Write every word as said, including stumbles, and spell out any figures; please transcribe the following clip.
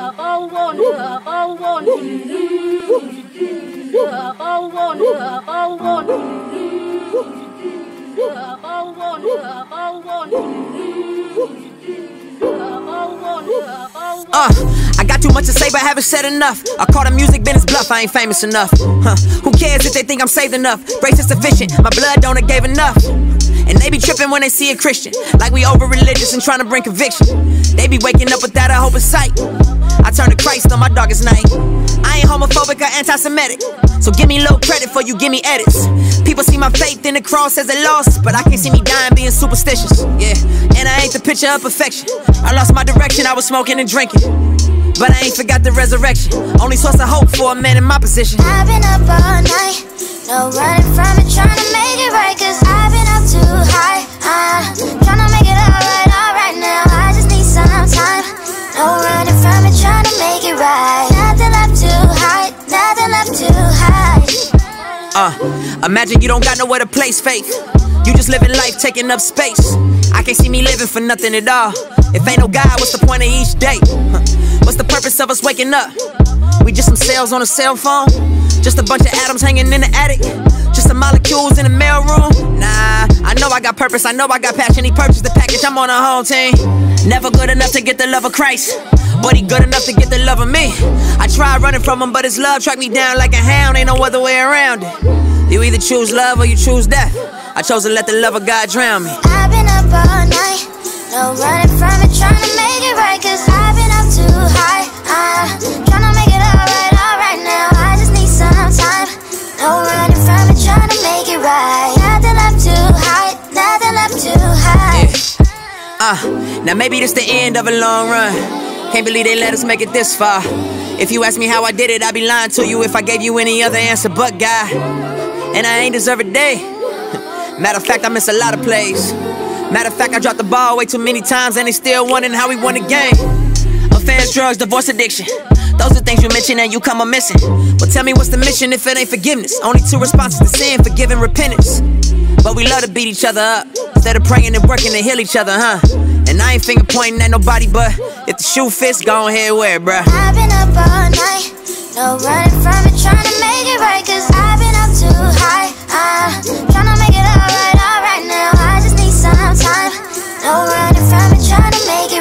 Uh, I got too much to say but haven't said enough. I call the music business bluff, I ain't famous enough. Huh. Who cares if they think I'm saved enough? Grace is sufficient, my blood donor gave enough. And they be tripping when they see a Christian, like we over religious and trying to bring conviction. They be waking up without a hope in sight. I turn to Christ on my darkest night. I ain't homophobic or anti-Semitic, so give me low credit for you give me edits. People see my faith in the cross as a loss, but I can't see me dying being superstitious. Yeah, and I ain't the picture of perfection. I lost my direction, I was smoking and drinking, but I ain't forgot the resurrection. Only source of hope for a man in my position. I've been up all night, no running from it, trying to make it right, cause I've been up too high. uh, Trying to make it alright, alright now. I just need some time. No running from it, trying to make it right. Nothing left to hide, nothing left to hide. Uh, imagine you don't got nowhere to place faith. You just living life taking up space. I can't see me living for nothing at all. If ain't no God, what's the point of each day? Huh. What's the purpose of us waking up? We just some cells on a cell phone, just a bunch of atoms hanging in the attic, just some molecules in the mailroom. Nah, I know I got purpose, I know I got passion. He purchased the package, I'm on a home team. Never good enough to get the love of Christ, but he good enough to get the love of me. I tried running from him, but his love tracked me down like a hound. Ain't no other way around it. You either choose love or you choose death. I chose to let the love of God drown me. I've been up all night, no running from it, trying to make it right, cause I've been up too high. uh, Trying to make it alright, alright now. I just need some time. No running from it, trying to make it right. Nothing left to hide, nothing left to hide. Yeah. Uh, now maybe this the end of a long run. Can't believe they let us make it this far. If you ask me how I did it, I'd be lying to you if I gave you any other answer but God. And I ain't deserve a day. Matter of fact, I miss a lot of plays. Matter of fact, I dropped the ball way too many times, and they still wondering how we won the game. Affairs, drugs, divorce, addiction, those are things you mention and you come a missing. Well, tell me what's the mission if it ain't forgiveness? Only two responses to sin, forgive and repentance. But we love to beat each other up instead of praying and working to heal each other, huh? And I ain't finger pointing at nobody, but if the shoe fits, go ahead wear it, bruh. I've been up all night, no running from it, trying to make it right, cause I've been up too high. uh, Trying to make it alright, alright now. I just need some time. No running from it, trying to make it